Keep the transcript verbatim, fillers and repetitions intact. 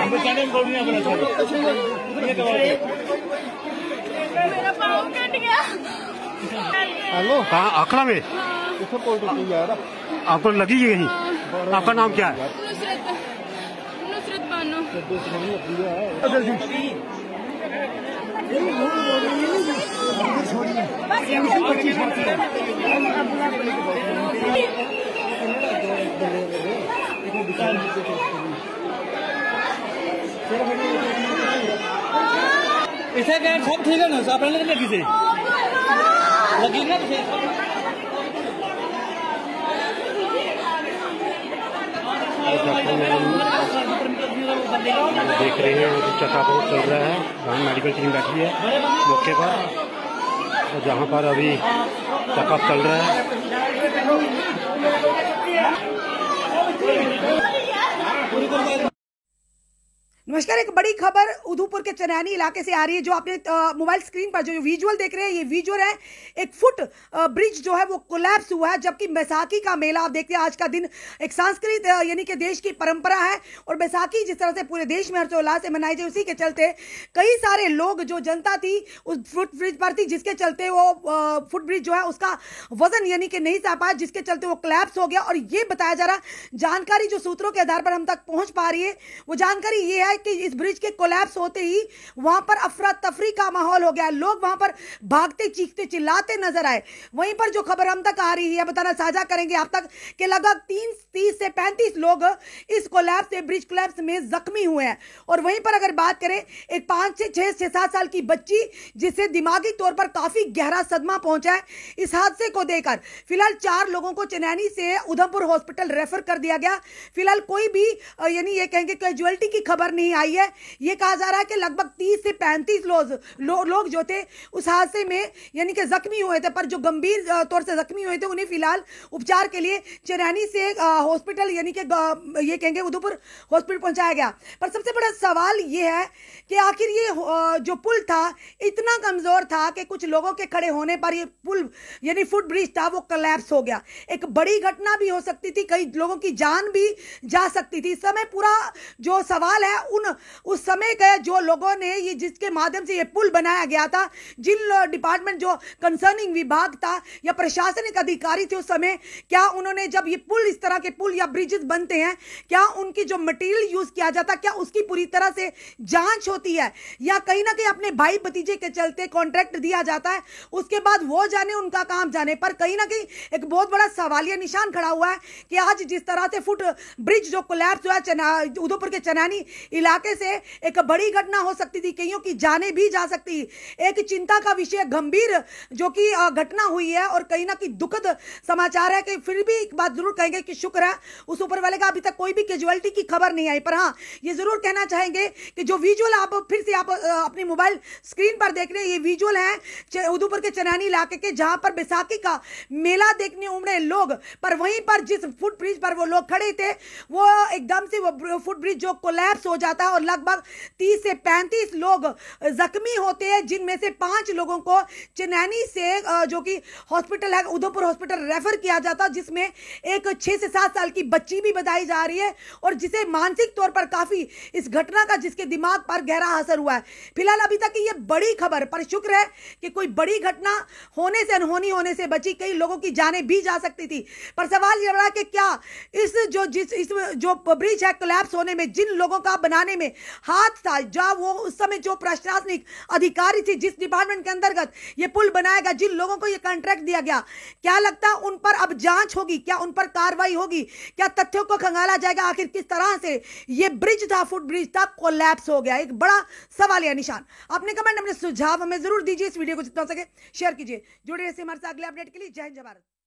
मेरा पाँव कट गया। हेलो, कहाँ आखड़ा में? आपको लगी है कहीं? आपका नाम क्या है? नुसरत, नुसरत बानो। इसे क्या सब ठीक है ना? सब लगी किसे लगी ना किसे? देख रहे हैं चकाचौंध चल रहा है। वहाँ मेडिकल टीम बैठी है मौके पर, और जहाँ पर अभी चेकअप चल रहा है। नमस्कार। एक बड़ी खबर उधमपुर के चनैनी इलाके से आ रही है। जो आपने मोबाइल स्क्रीन पर जो विजुअल देख रहे हैं, ये विजुअल है एक फुट ब्रिज जो है वो कोलैप्स हुआ है, जबकि बैसाखी का मेला आप देखते हैं। आज का दिन एक सांस्कृतिक यानी कि देश की परंपरा है, और बैसाखी जिस तरह से पूरे देश में हर्षोल्लास से मनाई जाए, उसी के चलते कई सारे लोग जो जनता थी उस फुट ब्रिज पर थी, जिसके चलते वो फुट ब्रिज जो है उसका वजन यानी कि नहीं सह पाया, जिसके चलते वो कोलैप्स हो गया। और ये बताया जा रहा, जानकारी जो सूत्रों के आधार पर हम तक पहुंच पा रही है, वो जानकारी ये है कि इस ब्रिज के कोलैप्स होते ही वहां पर अफरा तफरी का माहौल हो गया। लोग वहां पर भागते चीखते चिल्लाते नजर आए। वहीं पर जो खबर हम तक आ रही है, बताना साझा करेंगे आप तक कि लगभग तीन तीस से पैंतीस लोग इस कोलैप्स से ब्रिज कोलैप्स में जख्मी हुए हैं। और वहीं पर अगर बात करें एक पांच से छह से सात साल की बच्ची, जिसे दिमागी तौर पर काफी गहरा सदमा पहुंचा है इस हादसे को देखकर, फिलहाल चार लोगों को चनैनी से उधमपुर हॉस्पिटल रेफर कर दिया गया। फिलहाल कोई भी यानी ये कहेंगे कैजुअलिटी की खबर नहीं आई है। ये कहा जा रहा है कि लगभग तीस से पैंतीस लोग लो, लोग जो थे उस हादसे में यानी कि जख्मी हुए थे, पर जो गंभीर तौर से जख्मी हुए थे उन्हें फिलहाल उपचार के लिए चनैनी से हॉस्पिटल यानी कि ये कहेंगे उधमपुर हॉस्पिटल पहुंचाया गया। पर सबसे बड़ा सवाल ये है कि आखिर ये जो पुल था इतना कमजोर था कि कुछ लोगों के खड़े होने पर ये पुल यानी फुट ब्रिज था वो कोलैप्स हो गया। एक बड़ी घटना भी हो सकती थी, कई लोगों की जान भी जा सकती थी। इस समय पूरा जो सवाल है उन उस समय के जो लोगों ने ये जिसके माध्यम से ये पुल बनाया गया था, जिन डिपार्टमेंट जो कंसर्निंग विभाग था या प्रशासनिक अधिकारी थे उस समय, क्या उन्होंने जब ये पुल इस तरह के पुल या ब्रिजेस बनते हैं, क्या उनकी जो मटेरियल यूज किया जाता, क्या उसकी पूरी तरह से जांच होती है, या कहीं ना कहीं अपने भाई भतीजे के चलते कॉन्ट्रैक्ट दिया जाता है, उसके बाद वो जाने उनका काम जाने। पर कहीं ना कहीं एक बहुत बड़ा सवालिया निशान खड़ा हुआ है कि आज जिस तरह से फुट ब्रिज जो कोलैप्स हुआ उधमपुर के चनैनी इलाके से, एक बड़ी घटना हो सकती थी, कईयों की जानें भी जा सकती। एक चिंता का विषय गंभीर जो कि घटना हुई है, और कहीं ना कहीं दुखद समाचार है कि फिर भी एक बात जरूर कहेंगे कि शुक्र है उस ऊपर वाले का, अभी तक कोई भी कैजुअलिटी की खबर नहीं आई। पर हाँ, ये जरूर कहना चाहेंगे कि जो विजुअल आप फिर से आप अपनी मोबाइल स्क्रीन पर देख रहे हैं, ये विजुअल है उधमपुर के चनैनी इलाके के, जहां पर बैसाखी का मेला देखने उमड़े लोग, पर वहीं पर जिस फुट ब्रिज पर वो लोग खड़े थे वो एकदम से वो फुट ब्रिज जो कोलैप्स हो जाता है, और लगभग तीस से पैंतीस लोग जख्मी होते हैं, जिनमें से पांच लोगों को चनैनी से जो कि हॉस्पिटल है उधमपुर हॉस्पिटल रेफर किया जाता, जिसमें एक छह से सात साल की बच्ची भी बताई जा रही है, और जिसे मानसिक तौर पर काफी इस घटना का जिसके दिमाग पर गहरा असर हुआ है। फिलहाल अभी तक ये बड़ी खबर, पर शुक्र है कि कोई बड़ी घटना होने से अनहोनी होने से बची। कई लोगों की जानें भी जा सकती थी, पर सवाल यह रहा कि क्या इस जो जिस इस जो ब्रिज है कोलैप्स होने में जिन लोगों का बनाने में हाथ था, जब वो उस समय जो प्रशासनिक अधिकारी थे जिस डिपार्टमेंट के अंतर्गत ये पुल बनाएगा, जिन लोगों को ये कॉन्ट्रैक्ट दिया गया, क्या लगता है उन पर अब जांच होगी, क्या उन पर कार्रवाई होगी, क्या तथ्यों को खंगाला जाएगा, आखिर किस तरह से ये ब्रिज था फुट ब्रिज था कोलैप्स हो गया? एक बड़ा सवालिया निशान। अपने कमेंट अपने सुझाव हमें जरूर दीजिए। इस वीडियो को जितना हो सके शेयर कीजिए। जुड़े रहिए हमारे साथ अगले अपडेट के लिए। जय हिंद, जय भारत।